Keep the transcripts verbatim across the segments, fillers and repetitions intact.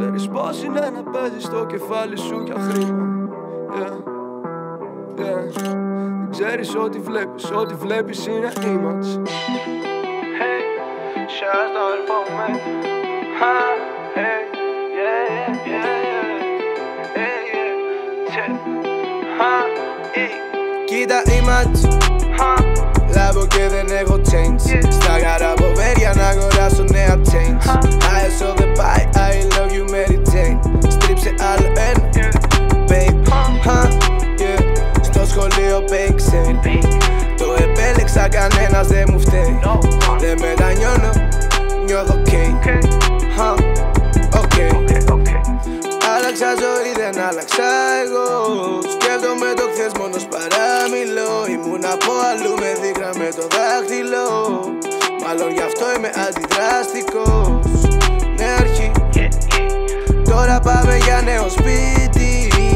Ξέρεις πως είναι να παίζεις στο κεφάλι σου για χρήμα. Yeah, yeah. Δεν ξέρεις ό,τι βλέπεις, ό,τι βλέπεις είναι image. Hey, shout out for me. Ha, hey, yeah, yeah, yeah, hey, yeah, ha, hey. Κοίτα image, λάβω και δεν έχω change. Στα γαραποβέρια να αγοράσω νέα change. I saw the pie, I love you Mary Jane. Στρίψε άλλο ένα, babe, huh, yeah. Στο σχολείο bake sale. Το επέλεξα, κανένας δεν μου φταίει. Δεν μετανιώνω, νιώθω ok, huh, ok. Άλλαξα ζωή, δεν άλλαξα εγώ. Σκέφτομαι το χθες, μόνος παραμιλώ. Ήμουν από αλλού, με δείχνα με το δάχτυλο. Μάλλον γι' αυτό είμαι αντιδραστικός. Νέα αρχή, τώρα πάμε για νέο σπίτι.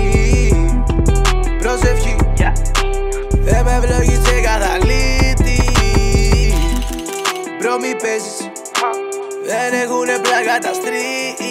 Προσευχή, δεν με ευλογείς εγκαταλείπτη. Μπρο μη παίζεις, δεν έχουνε πλάκα τα streets.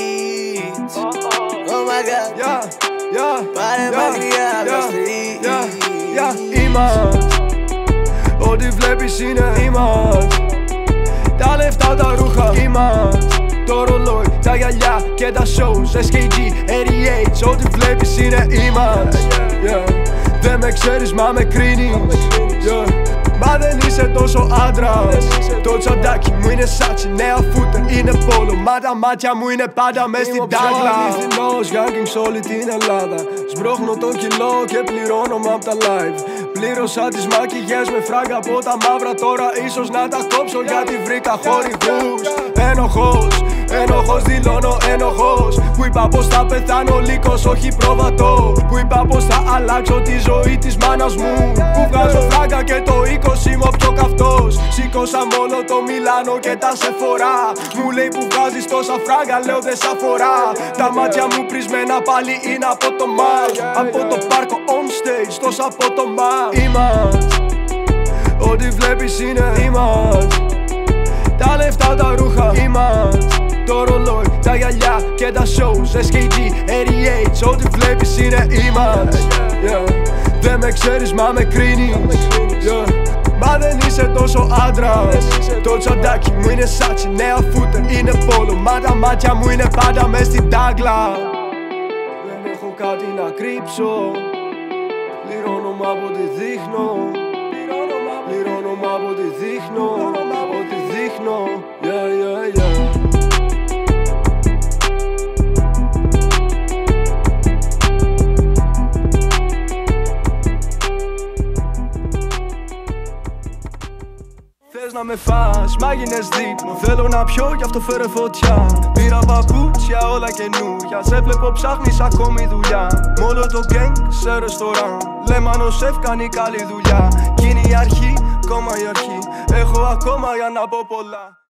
Oh my god, yeah, yeah, πάρε yeah, μακριά από τα streets. Yeah, yeah, image, ό,τι βλέπεις είναι image. Τα λεφτά, τα ρούχα, image. Το ρολόι, τα γυαλιά και τα shows, ες κέι τζι, ογδόντα οκτώ, ό,τι βλέπεις είναι image. Yeah, δεν με ξέρεις μα με κρίνεις. Yeah, μα δεν είσαι τόσο άντρας. Το τσαντάκι μου είναι σάτσι, νέα φούτερ είναι πόλο. Μα τα μάτια μου είναι πάντα μες στην τάγλα. Είμαι ο πιο αληθινός γιάνγκινγκ σ' όλη την Ελλάδα. Σμπρώχνω το κιλό και πληρώνω μ' απ' τα live. Πλήρωσα τις μακιγιές με φράγκα από τα μαύρα. Τώρα ίσως να τα κόψω γιατί βρήκα χορηγούς. Ένοχος, ένοχος, δηλώνω ένοχος. Που είπα πως θα πεθάνω λύκος, όχι πρόβατο. Που είπα πως θα αλλάξω τη ζωή της μάνας μου. Που βγάζω φράγκα και το είκοσι είμαι ο πιο καυτός. Σήκωσα μόνο το Μιλάνο και τα Σεφορά. Μου λέει που βγάζεις τόσα φράγκα, λέω δεν σ' αφορά. Τα μάτια μου πρισμένα πάλι είναι από το μάτ. Από το πάρκο on stage, τόσα από το μάτ. Image, ό,τι βλέπεις είναι image. Τα λεφτά, τα ρούχα, image. Το ρολόι, τα γυαλιά και τα shows, ες κέι τζι, ογδόντα οκτώ, ό,τι βλέπεις είναι image. Yeah, δεν με ξέρεις μα με κρίνεις. Yeah, μα δεν είσαι τόσο άντρας. Το τσαντάκι μου είναι σάτσι, νέα φούτερ είναι πόλο. Μα τα μάτια μου είναι πάντα μες στην τάγλα. Δεν έχω κάτι να κρύψω. Πληρώνω μ' από ό,τι δείχνω. Πληρώνω μ' από ό,τι δείχνω. Ό,τι δείχνω. Yeah, yeah, yeah. Θες να με φας, μ' άγινες δείπνο. Θέλω να πιω, γι' αυτό φέρε φωτιά. Πήρα παπούτσια, όλα καινούρια. Σε βλέπω ψάχνεις ακόμη δουλειά. Μ' όλο το gang σε ρεστοράν. Λέμανο σεφ κάνει καλή δουλειά. Κι είναι η αρχή, ακόμα η αρχή. Έχω ακόμα για να πω πολλά.